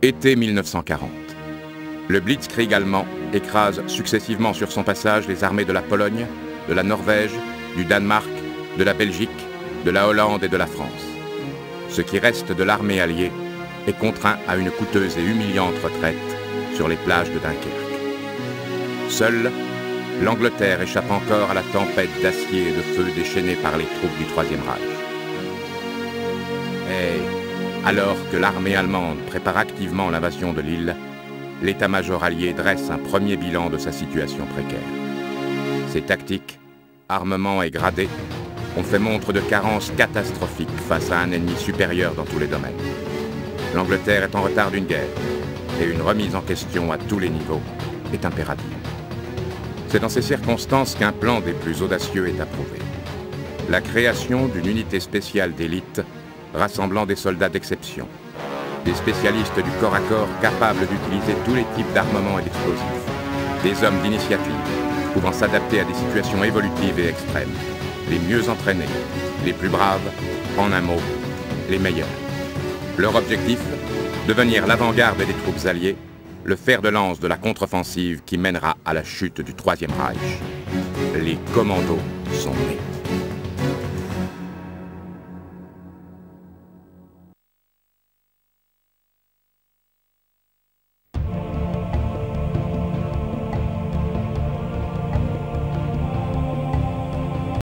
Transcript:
Été 1940. Le Blitzkrieg allemand écrase successivement sur son passage les armées de la Pologne, de la Norvège, du Danemark, de la Belgique, de la Hollande et de la France. Ce qui reste de l'armée alliée est contraint à une coûteuse et humiliante retraite sur les plages de Dunkerque. Seule, l'Angleterre échappe encore à la tempête d'acier et de feu déchaînée par les troupes du Troisième Reich. Et alors que l'armée allemande prépare activement l'invasion de l'île, l'état-major allié dresse un premier bilan de sa situation précaire. Ses tactiques, armements et gradés ont fait montre de carences catastrophiques face à un ennemi supérieur dans tous les domaines. L'Angleterre est en retard d'une guerre et une remise en question à tous les niveaux est impérative. C'est dans ces circonstances qu'un plan des plus audacieux est approuvé. La création d'une unité spéciale d'élite rassemblant des soldats d'exception, des spécialistes du corps à corps capables d'utiliser tous les types d'armements et d'explosifs, des hommes d'initiative pouvant s'adapter à des situations évolutives et extrêmes, les mieux entraînés, les plus braves, en un mot, les meilleurs. Leur objectif, devenir l'avant-garde des troupes alliées, le fer de lance de la contre-offensive qui mènera à la chute du Troisième Reich. Les commandos sont nés.